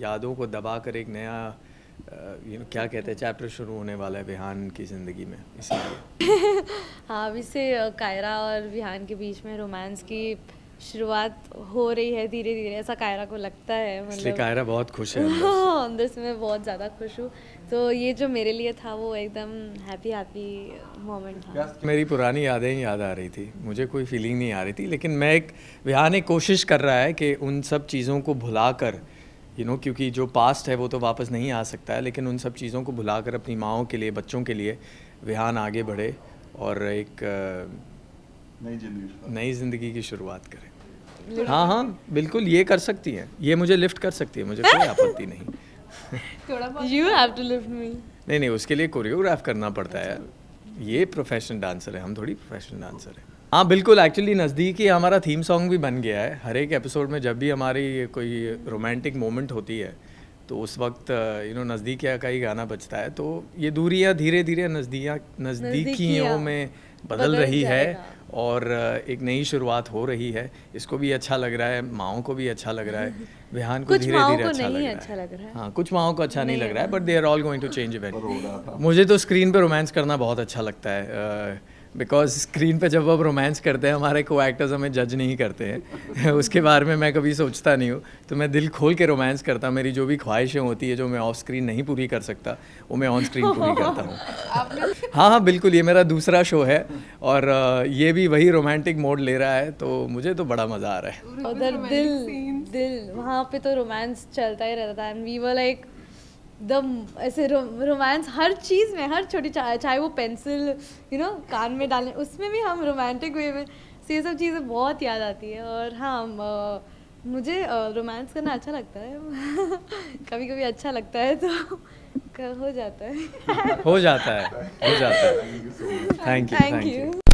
यादों को दबा कर एक नया क्या कहते हैं चैप्टर शुरू होने वाला है विहान की ज़िंदगी में, इसलिए हाँ, अभी से कायरा और विहान के बीच में रोमांस की शुरुआत हो रही है धीरे धीरे, ऐसा कायरा को लगता है। इसलिए मतलब कायरा बहुत खुश है अंदर से मैं बहुत ज़्यादा खुश हूँ। तो ये जो मेरे लिए था वो एकदम हैप्पी मोमेंट था। मेरी पुरानी यादें ही याद आ रही थी, मुझे कोई फीलिंग नहीं आ रही थी, लेकिन विहान एक कोशिश कर रहा है कि उन सब चीज़ों को भुला कर क्योंकि जो पास्ट है वो तो वापस नहीं आ सकता है, लेकिन उन सब चीज़ों को भुलाकर अपनी माँओं के लिए, बच्चों के लिए विहान आगे बढ़े और एक नई ज़िंदगी की शुरुआत करें। हाँ हाँ बिल्कुल, ये कर सकती हैं, ये मुझे लिफ्ट कर सकती है, मुझे कोई आपत्ति नहीं। You have to lift me। नहीं, उसके लिए कोरियोग्राफ करना पड़ता है, ये प्रोफेशनल डांसर है, हम थोड़ी प्रोफेशनल डांसर है। हाँ बिल्कुल, एक्चुअली नज़दीकी हमारा थीम सॉन्ग भी बन गया है। हर एक एपिसोड में जब भी हमारी कोई रोमांटिक मोमेंट होती है तो उस वक्त नज़दीकिया का ही गाना बजता है। तो ये दूरियाँ धीरे धीरे नज़दीकियों में बदल रही है और एक नई शुरुआत हो रही है। इसको भी अच्छा लग रहा है, माओं को भी अच्छा लग रहा है, विहान को धीरे धीरे अच्छा लग रहा है। हाँ, कुछ माओं को अच्छा नहीं लग रहा है, but they are all going to change event. मुझे तो स्क्रीन पे रोमांस करना बहुत अच्छा लगता है, बिकॉज स्क्रीन पे जब अब रोमांस करते हैं हमारे को एक्टर्स हमें जज नहीं करते हैं उसके बारे में मैं कभी सोचता नहीं हूँ, तो मैं दिल खोल के रोमांस करता। मेरी जो भी ख्वाहिशें होती है जो मैं ऑफ स्क्रीन नहीं पूरी कर सकता वो मैं ऑन स्क्रीन पूरी करता हूँ। हाँ बिल्कुल, ये मेरा दूसरा शो है और ये भी वही रोमांटिक मोड ले रहा है, तो मुझे तो बड़ा मज़ा आ रहा है। उधर दिल वहाँ पे तो रोमांस चलता ही रहता था एंड वी वर लाइक ऐसे रोमांस हर चीज़ में, हर छोटी चाहे वो पेंसिल कान में डालने, उसमें भी हम रोमांटिक वे में ये सब चीज़ें बहुत याद आती है। और हाँ, मुझे रोमांस करना अच्छा लगता है कभी कभी अच्छा लगता है तो हो जाता है। Thank you.